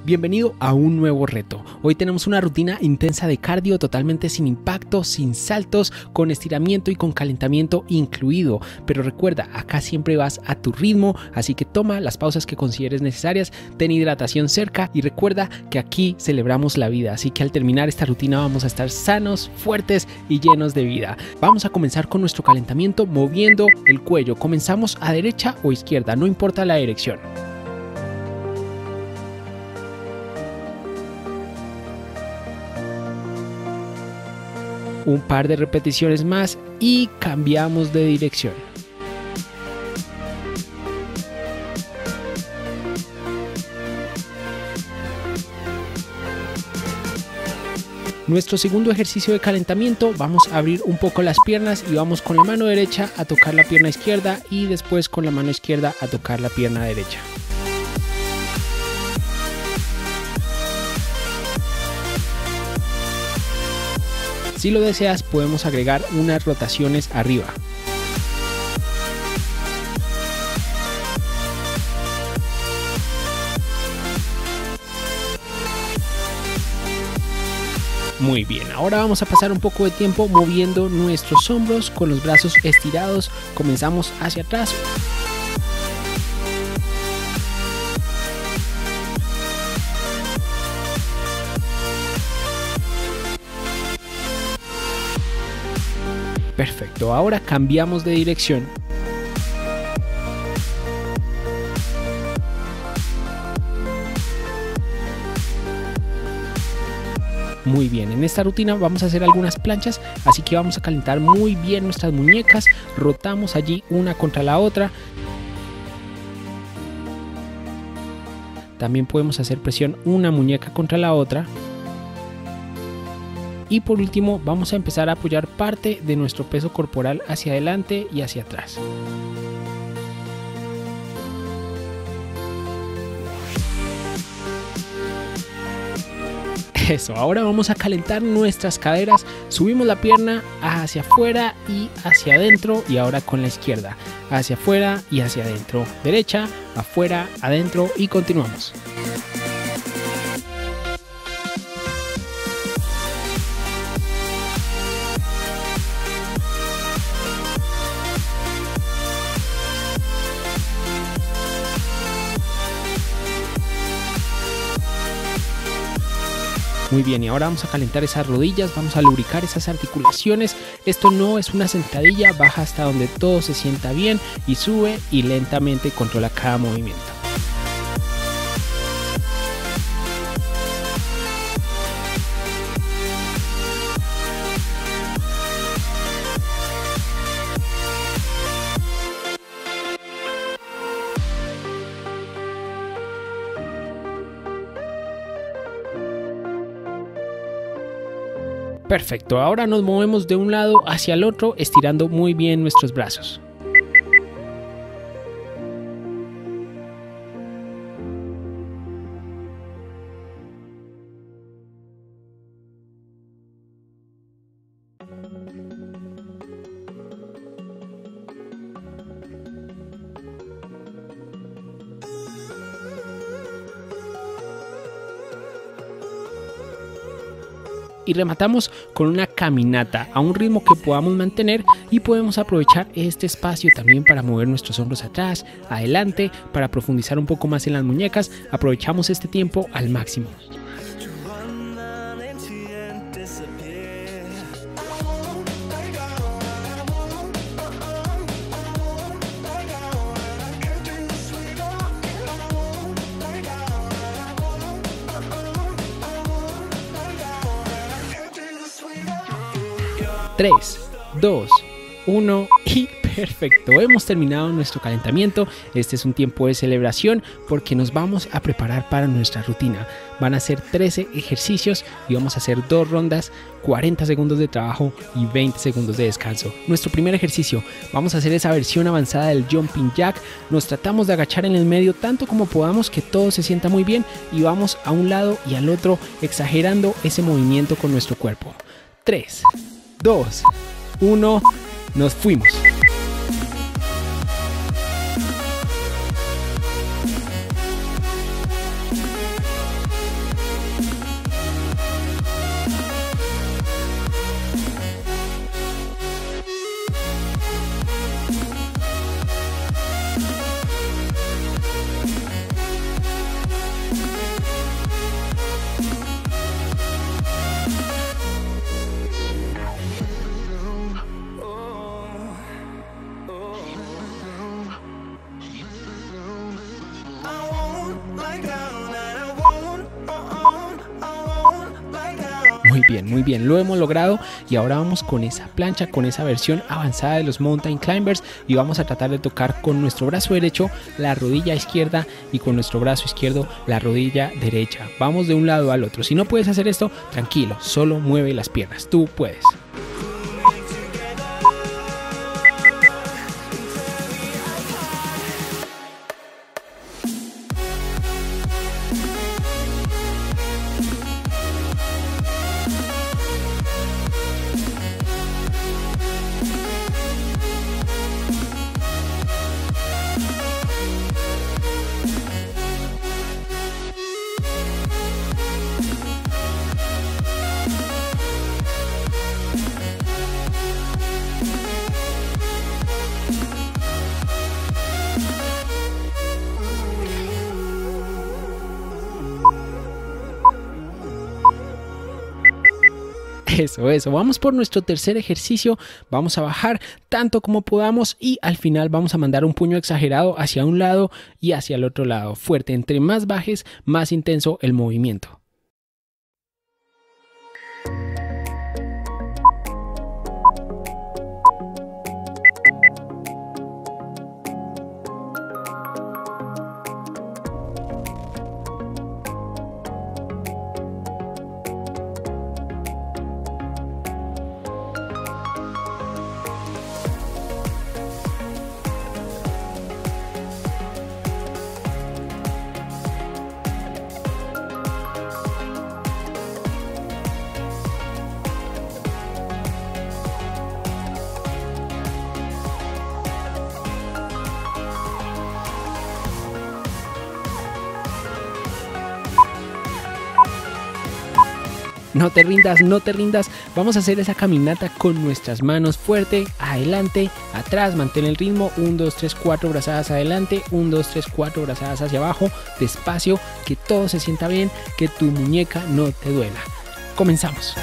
Bienvenido a un nuevo reto. Hoy tenemos una rutina intensa de cardio totalmente sin impacto, sin saltos, con estiramiento y con calentamiento incluido. Pero recuerda, acá siempre vas a tu ritmo, así que toma las pausas que consideres necesarias, ten hidratación cerca y recuerda que aquí celebramos la vida. Así que al terminar esta rutina vamos a estar sanos, fuertes y llenos de vida. Vamos a comenzar con nuestro calentamiento moviendo el cuello. Comenzamos a derecha o izquierda, no importa la dirección. Un par de repeticiones más y cambiamos de dirección. Nuestro segundo ejercicio de calentamiento, vamos a abrir un poco las piernas y vamos con la mano derecha a tocar la pierna izquierda y después con la mano izquierda a tocar la pierna derecha. Si lo deseas, podemos agregar unas rotaciones arriba. Muy bien, ahora vamos a pasar un poco de tiempo moviendo nuestros hombros con los brazos estirados. Comenzamos hacia atrás. Perfecto, ahora cambiamos de dirección. Muy bien, en esta rutina vamos a hacer algunas planchas, así que vamos a calentar muy bien nuestras muñecas. Rotamos allí una contra la otra. También podemos hacer presión una muñeca contra la otra. Y por último vamos a empezar a apoyar parte de nuestro peso corporal hacia adelante y hacia atrás. Eso, ahora vamos a calentar nuestras caderas, subimos la pierna hacia afuera y hacia adentro y ahora con la izquierda, hacia afuera y hacia adentro, derecha, afuera, adentro y continuamos. Muy bien, y ahora vamos a calentar esas rodillas, vamos a lubricar esas articulaciones. Esto no es una sentadilla, baja hasta donde todo se sienta bien y sube y lentamente controla cada movimiento. Perfecto, ahora nos movemos de un lado hacia el otro, estirando muy bien nuestros brazos. Y rematamos con una caminata a un ritmo que podamos mantener y podemos aprovechar este espacio también para mover nuestros hombros atrás, adelante, para profundizar un poco más en las muñecas. Aprovechamos este tiempo al máximo. Tres, 2, 1 y perfecto, hemos terminado nuestro calentamiento. Este es un tiempo de celebración porque nos vamos a preparar para nuestra rutina. Van a ser 13 ejercicios y vamos a hacer 2 rondas, 40 segundos de trabajo y 20 segundos de descanso. Nuestro primer ejercicio, vamos a hacer esa versión avanzada del jumping jack. Nos tratamos de agachar en el medio tanto como podamos, que todo se sienta muy bien, y vamos a un lado y al otro exagerando ese movimiento con nuestro cuerpo. 3, 2, 1, nos fuimos. muy bien, lo hemos logrado y ahora vamos con esa plancha, con esa versión avanzada de los Mountain Climbers y vamos a tratar de tocar con nuestro brazo derecho la rodilla izquierda y con nuestro brazo izquierdo la rodilla derecha. Vamos de un lado al otro. Si no puedes hacer esto, tranquilo, solo mueve las piernas, tú puedes. Eso, vamos por nuestro tercer ejercicio, vamos a bajar tanto como podamos y al final vamos a mandar un puño exagerado hacia un lado y hacia el otro lado, fuerte, entre más bajes, más intenso el movimiento. No te rindas, no te rindas. Vamos a hacer esa caminata con nuestras manos fuerte, adelante, atrás, mantén el ritmo. 1, 2, 3, 4 brazadas adelante, 1, 2, 3, 4 brazadas hacia abajo, despacio, que todo se sienta bien, que tu muñeca no te duela. Comenzamos.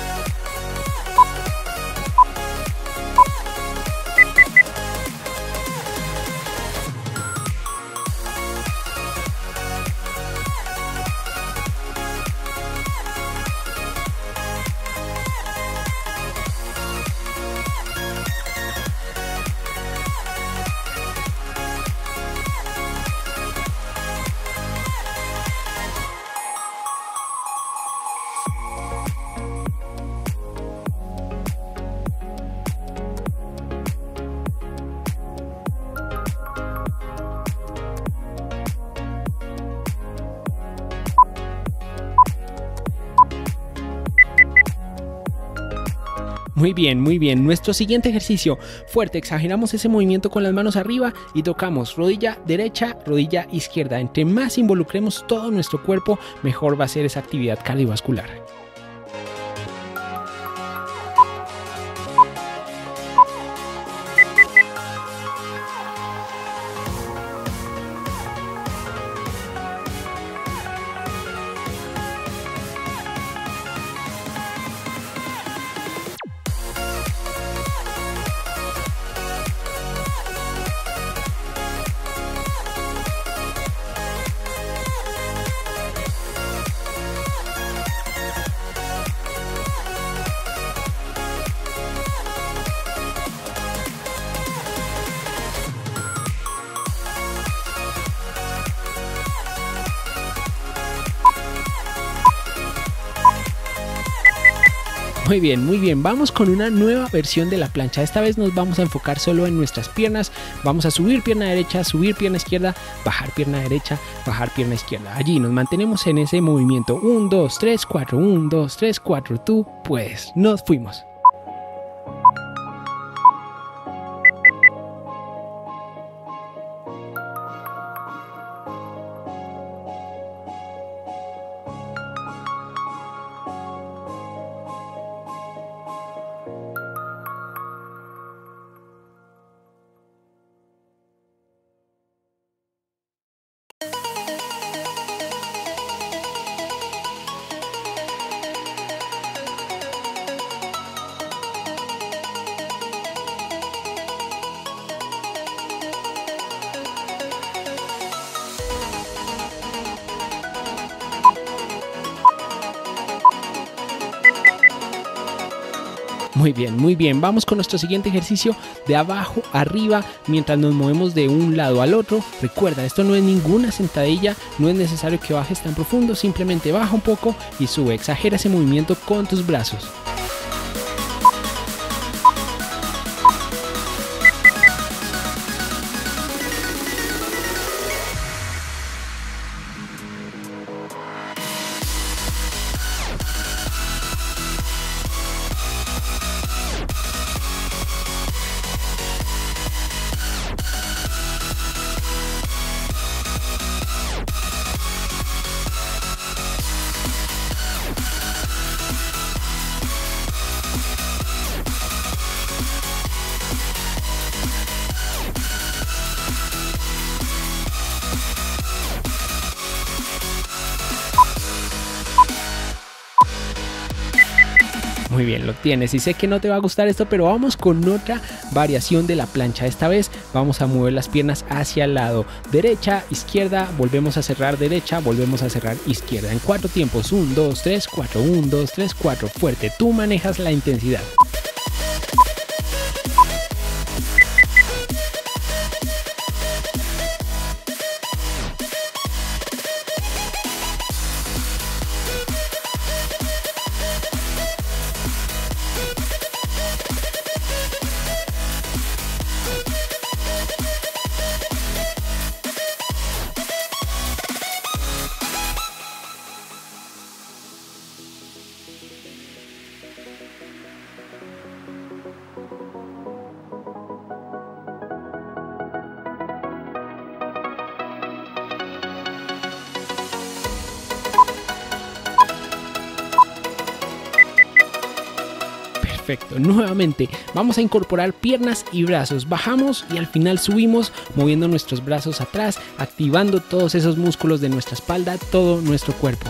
Muy bien, muy bien. Nuestro siguiente ejercicio, fuerte, exageramos ese movimiento con las manos arriba y tocamos rodilla derecha, rodilla izquierda. Entre más involucremos todo nuestro cuerpo, mejor va a ser esa actividad cardiovascular. Muy bien, muy bien. Vamos con una nueva versión de la plancha. Esta vez nos vamos a enfocar solo en nuestras piernas. Vamos a subir pierna derecha, subir pierna izquierda, bajar pierna derecha, bajar pierna izquierda. Allí nos mantenemos en ese movimiento. 1, 2, 3, 4. 1, 2, 3, 4. Tú puedes. Nos fuimos. Muy bien, muy bien. Vamos con nuestro siguiente ejercicio de abajo arriba mientras nos movemos de un lado al otro. Recuerda, esto no es ninguna sentadilla, no es necesario que bajes tan profundo, simplemente baja un poco y sube. Exagera ese movimiento con tus brazos. Muy bien, lo tienes y sé que no te va a gustar esto, pero vamos con otra variación de la plancha. Esta vez vamos a mover las piernas hacia el lado, derecha, izquierda, volvemos a cerrar derecha, volvemos a cerrar izquierda en 4 tiempos, 1, 2, 3, 4, 1, 2, 3, 4, fuerte, tú manejas la intensidad. Perfecto, nuevamente vamos a incorporar piernas y brazos, bajamos y al final subimos moviendo nuestros brazos atrás, activando todos esos músculos de nuestra espalda, todo nuestro cuerpo.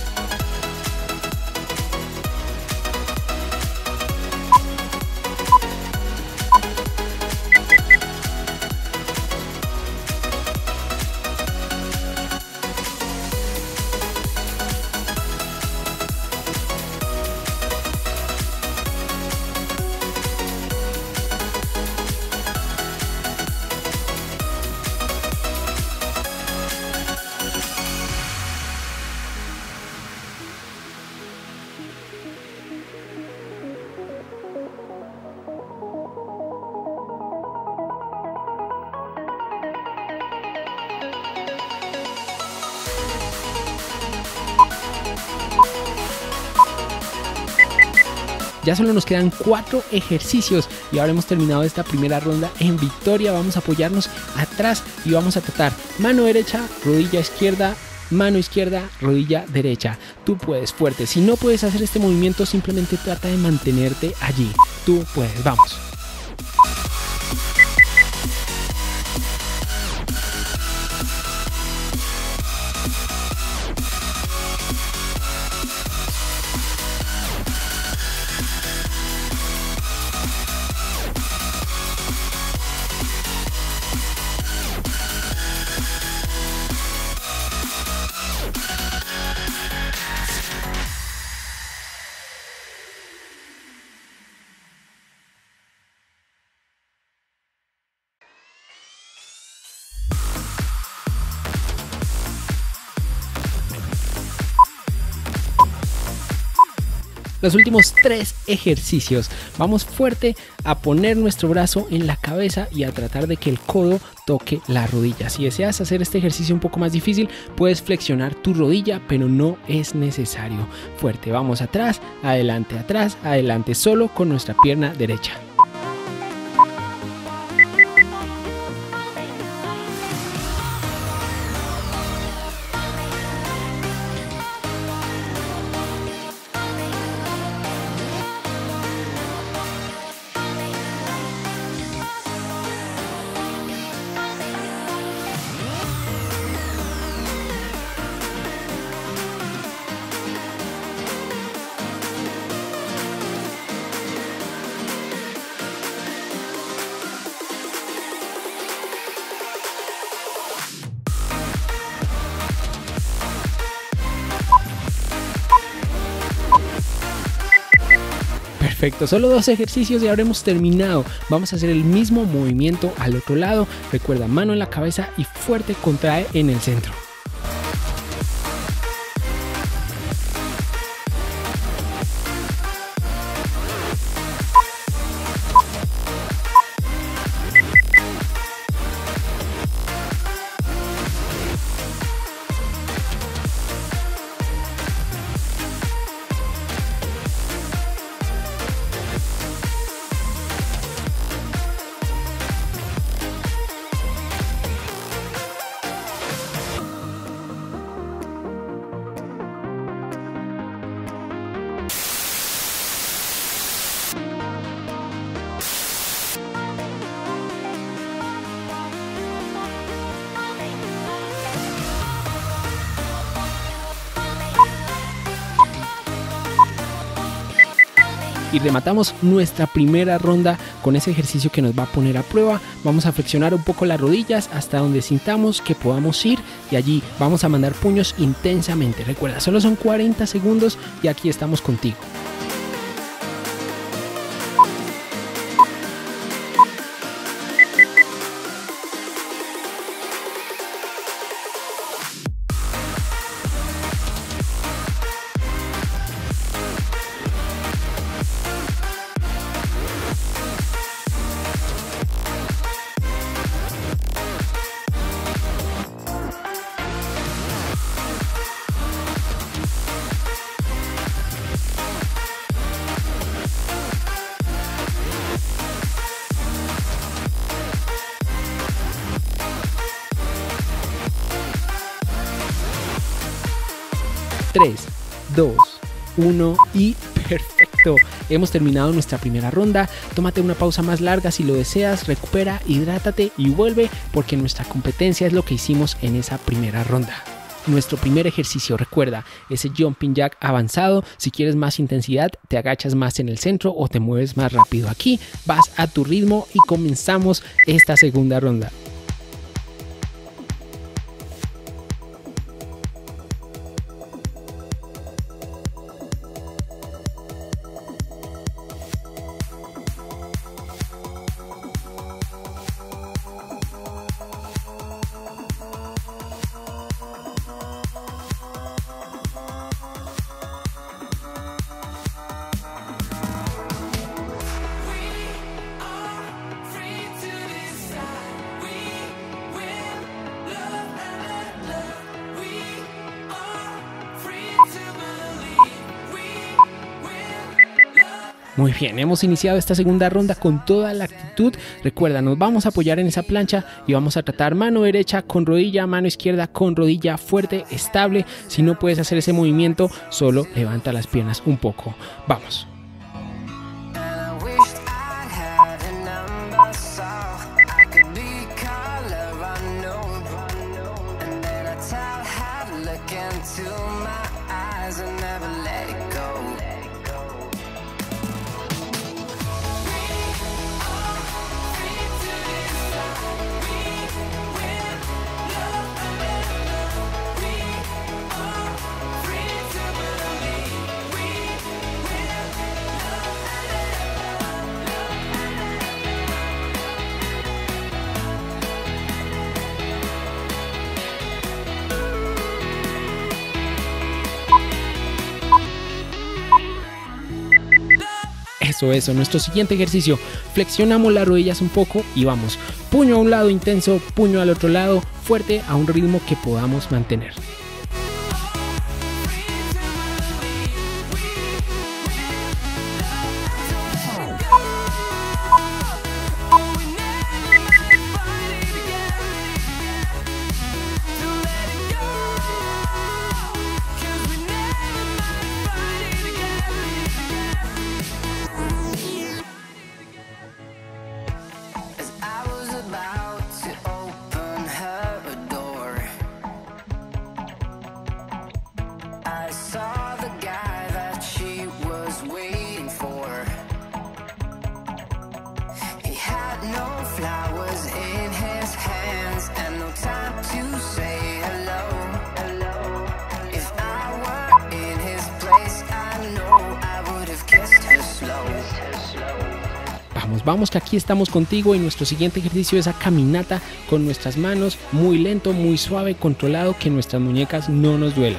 Ya solo nos quedan 4 ejercicios y ahora hemos terminado esta primera ronda en victoria. Vamos a apoyarnos atrás y vamos a tratar mano derecha, rodilla izquierda, mano izquierda, rodilla derecha. Tú puedes, fuerte. Si no puedes hacer este movimiento, simplemente trata de mantenerte allí. Tú puedes, vamos. Los últimos 3 ejercicios. Vamos fuerte a poner nuestro brazo en la cabeza y a tratar de que el codo toque la rodilla. Si deseas hacer este ejercicio un poco más difícil, puedes flexionar tu rodilla, pero no es necesario. Fuerte, vamos atrás, adelante, solo con nuestra pierna derecha. Perfecto, solo 2 ejercicios y habremos terminado. Vamos a hacer el mismo movimiento al otro lado. Recuerda, mano en la cabeza y fuerte contrae en el centro. Y rematamos nuestra primera ronda con ese ejercicio que nos va a poner a prueba. Vamos a flexionar un poco las rodillas hasta donde sintamos que podamos ir y allí vamos a mandar puños intensamente. Recuerda, solo son 40 segundos y aquí estamos contigo. Tres, 2, 1 y perfecto. Hemos terminado nuestra primera ronda. Tómate una pausa más larga si lo deseas, recupera, hidrátate y vuelve porque nuestra competencia es lo que hicimos en esa primera ronda. Nuestro primer ejercicio, recuerda, ese jumping jack avanzado. Si quieres más intensidad, te agachas más en el centro o te mueves más rápido. Aquí vas a tu ritmo y comenzamos esta segunda ronda. Muy bien, hemos iniciado esta segunda ronda con toda la actitud. Recuerda, nos vamos a apoyar en esa plancha y vamos a tratar mano derecha con rodilla, mano izquierda con rodilla fuerte, estable. Si no puedes hacer ese movimiento, solo levanta las piernas un poco. Vamos. Eso, nuestro siguiente ejercicio, flexionamos las rodillas un poco y vamos, puño a un lado intenso, puño al otro lado, fuerte a un ritmo que podamos mantener. I know I would have kissed her slow. Vamos que aquí estamos contigo y nuestro siguiente ejercicio es a caminata con nuestras manos, muy lento, muy suave, controlado, que nuestras muñecas no nos duelan.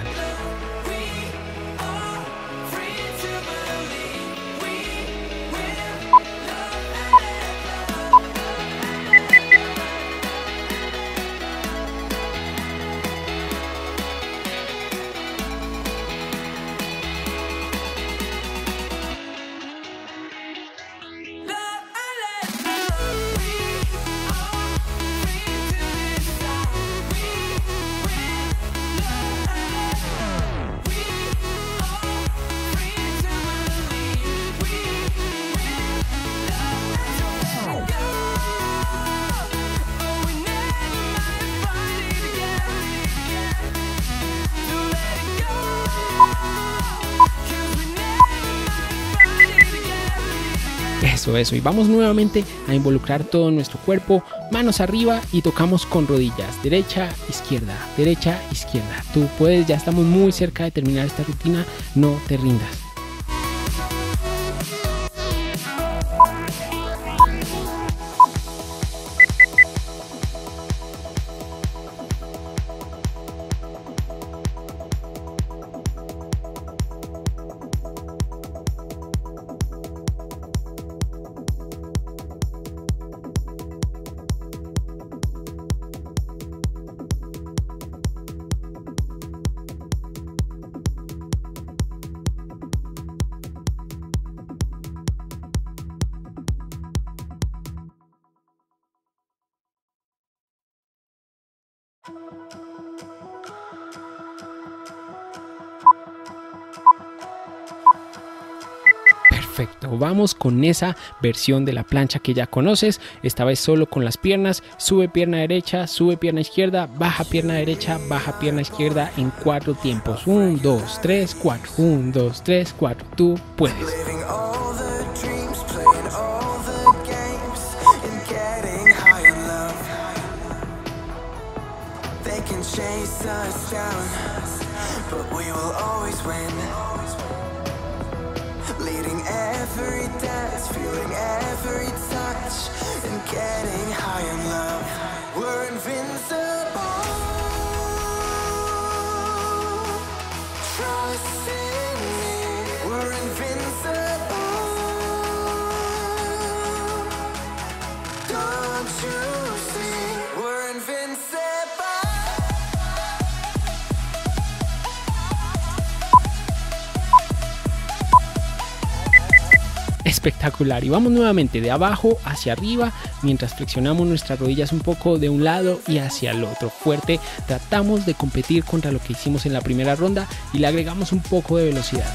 Eso, y vamos nuevamente a involucrar todo nuestro cuerpo, manos arriba y tocamos con rodillas, derecha, izquierda, tú puedes, ya estamos muy cerca de terminar esta rutina, no te rindas. Perfecto, vamos con esa versión de la plancha que ya conoces, esta vez solo con las piernas, sube pierna derecha, sube pierna izquierda, baja pierna derecha, baja pierna izquierda en 4 tiempos, 1, 2, 3, 4, 1, 2, 3, 4, tú puedes. Leading every dance, feeling every touch, and getting high in love. We're invincible. Trust in me. We're invincible. Don't you see? We're invincible. Espectacular, y vamos nuevamente de abajo hacia arriba mientras flexionamos nuestras rodillas un poco de un lado y hacia el otro, fuerte. Tratamos de competir contra lo que hicimos en la primera ronda y le agregamos un poco de velocidad.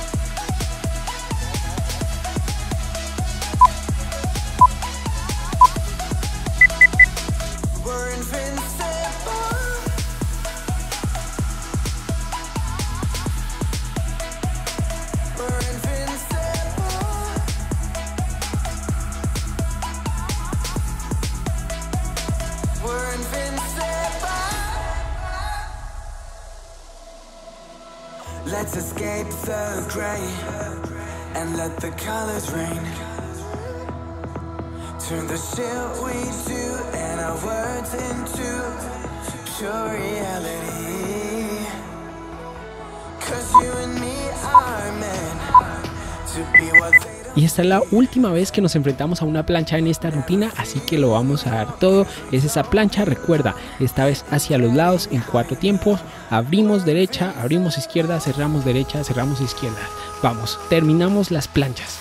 Let's escape the gray and let the colors rain. Turn the shit we do and our words into pure reality. 'Cause you and me are meant to be what they don't. Y esta es la última vez que nos enfrentamos a una plancha en esta rutina, así que lo vamos a dar todo. Es esa plancha, recuerda, esta vez hacia los lados en 4 tiempos. Abrimos derecha, abrimos izquierda, cerramos derecha, cerramos izquierda. Vamos, terminamos las planchas.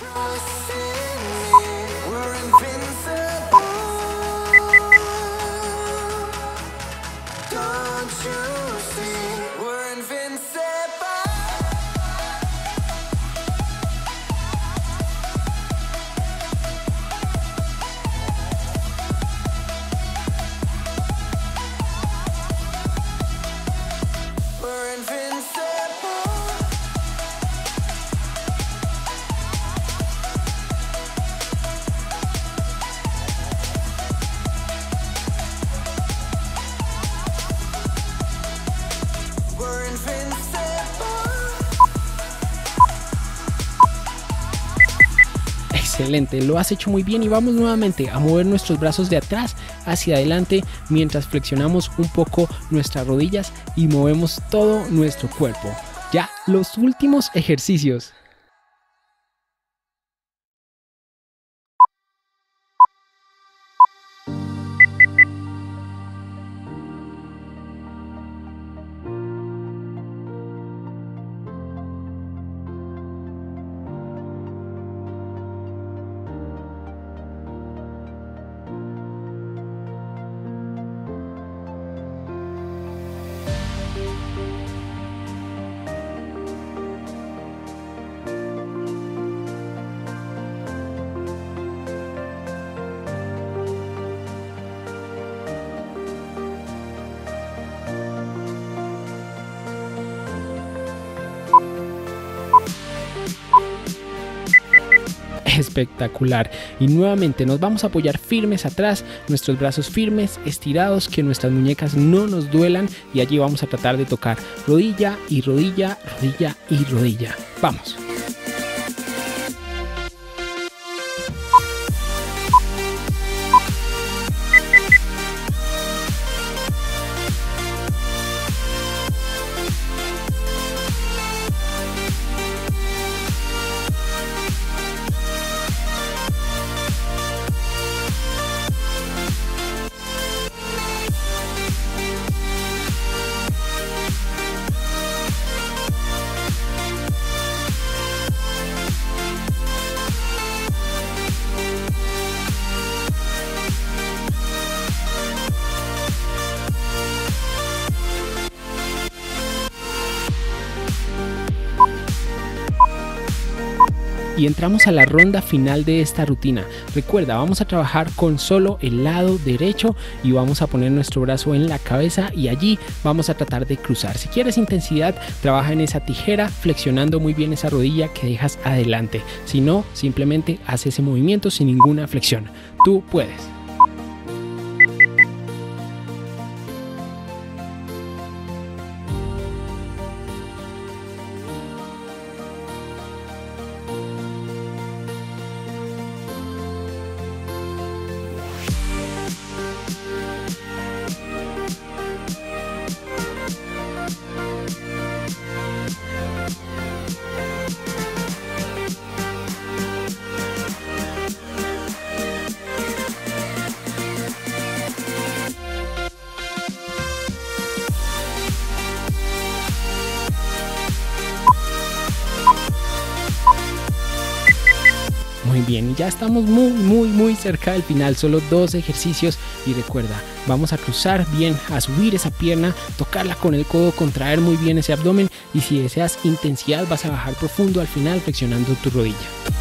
Excelente, lo has hecho muy bien y vamos nuevamente a mover nuestros brazos de atrás hacia adelante mientras flexionamos un poco nuestras rodillas y movemos todo nuestro cuerpo. Ya, los últimos ejercicios. Espectacular, y nuevamente nos vamos a apoyar firmes atrás, nuestros brazos firmes, estirados, que nuestras muñecas no nos duelan, y allí vamos a tratar de tocar rodilla y rodilla, rodilla y rodilla. Vamos. Y entramos a la ronda final de esta rutina. Recuerda, vamos a trabajar con solo el lado derecho y vamos a poner nuestro brazo en la cabeza y allí vamos a tratar de cruzar. Si quieres intensidad, trabaja en esa tijera, flexionando muy bien esa rodilla que dejas adelante. Si no, simplemente haz ese movimiento sin ninguna flexión. Tú puedes. Muy bien, y ya estamos muy cerca del final, solo 2 ejercicios y recuerda, vamos a cruzar bien, a subir esa pierna, tocarla con el codo, contraer muy bien ese abdomen y si deseas intensidad vas a bajar profundo al final flexionando tu rodilla.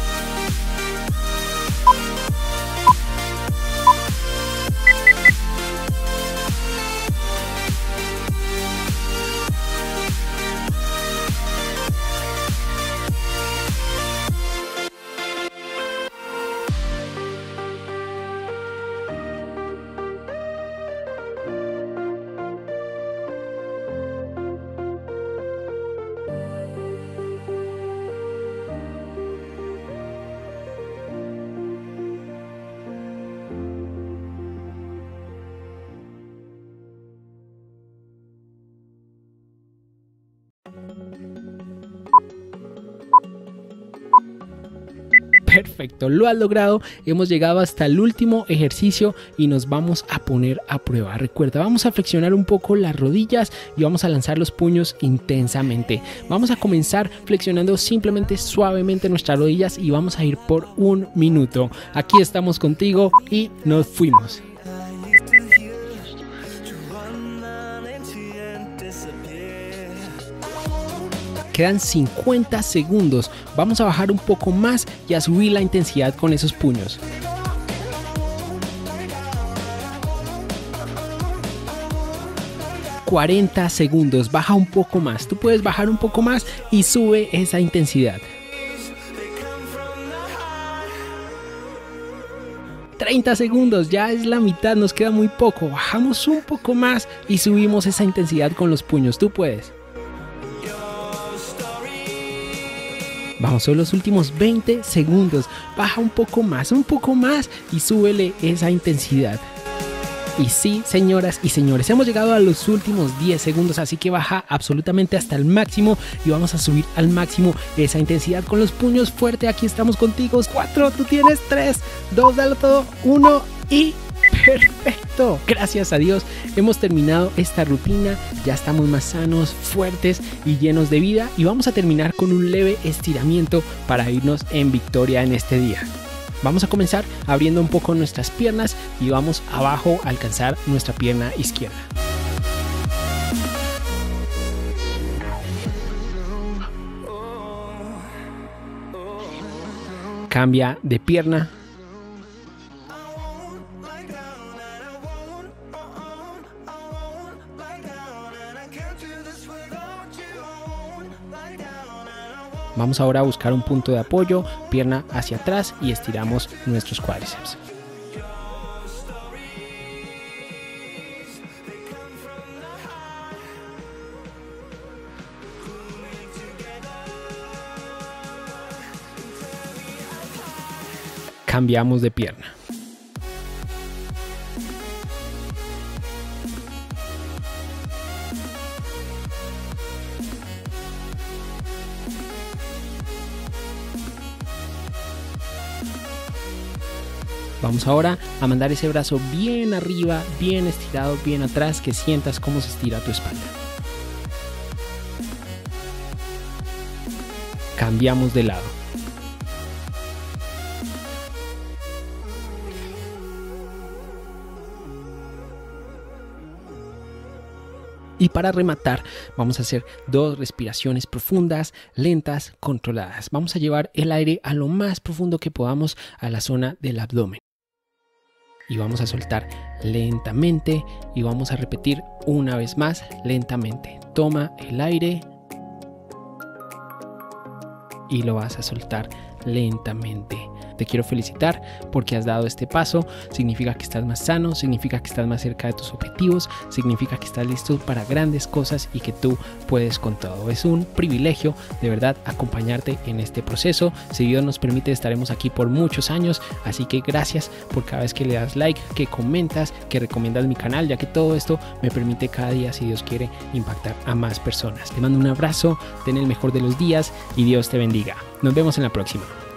Perfecto, lo has logrado, hemos llegado hasta el último ejercicio y nos vamos a poner a prueba. Recuerda, vamos a flexionar un poco las rodillas y vamos a lanzar los puños intensamente. Vamos a comenzar flexionando simplemente suavemente nuestras rodillas y vamos a ir por 1 minuto. Aquí estamos contigo y nos fuimos. Quedan 50 segundos. Vamos a bajar un poco más y a subir la intensidad con esos puños. ...40 segundos, baja un poco más. Tú puedes bajar un poco más y sube esa intensidad. 30 segundos, ya es la mitad, nos queda muy poco. Bajamos un poco más y subimos esa intensidad con los puños. Tú puedes. Vamos, son los últimos 20 segundos. Baja un poco más y súbele esa intensidad. Y sí, señoras y señores, hemos llegado a los últimos 10 segundos, así que baja absolutamente hasta el máximo y vamos a subir al máximo esa intensidad con los puños fuerte. Aquí estamos contigo. 4, tú tienes 3, 2, dalo todo, 1 y perfecto. Gracias a Dios hemos terminado esta rutina, ya estamos más sanos, fuertes y llenos de vida, y vamos a terminar con un leve estiramiento para irnos en victoria en este día. Vamos a comenzar abriendo un poco nuestras piernas y vamos abajo a alcanzar nuestra pierna izquierda. Cambia de pierna. Vamos ahora a buscar un punto de apoyo, pierna hacia atrás y estiramos nuestros cuádriceps. Cambiamos de pierna. Vamos ahora a mandar ese brazo bien arriba, bien estirado, bien atrás, que sientas cómo se estira tu espalda. Cambiamos de lado. Y para rematar, vamos a hacer 2 respiraciones profundas, lentas, controladas. Vamos a llevar el aire a lo más profundo que podamos a la zona del abdomen. Y vamos a soltar lentamente y vamos a repetir una vez más lentamente. Toma el aire y lo vas a soltar lentamente. Te quiero felicitar porque has dado este paso. Significa que estás más sano, significa que estás más cerca de tus objetivos, significa que estás listo para grandes cosas y que tú puedes con todo. Es un privilegio de verdad acompañarte en este proceso. Si Dios nos permite, estaremos aquí por muchos años, así que gracias por cada vez que le das like, que comentas, que recomiendas mi canal, ya que todo esto me permite cada día, si Dios quiere, impactar a más personas. Te mando un abrazo, ten el mejor de los días y Dios te bendiga. Nos vemos en la próxima.